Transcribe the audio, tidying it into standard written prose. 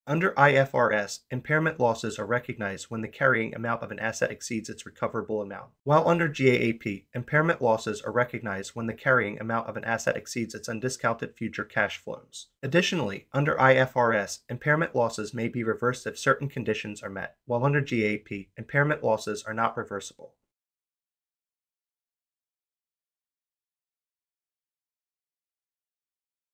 Under IFRS, impairment losses are recognized when the carrying amount of an asset exceeds its recoverable amount, while under GAAP, impairment losses are recognized when the carrying amount of an asset exceeds its undiscounted future cash flows. Additionally, under IFRS, impairment losses may be reversed if certain conditions are met, while under GAAP, impairment losses are not reversible.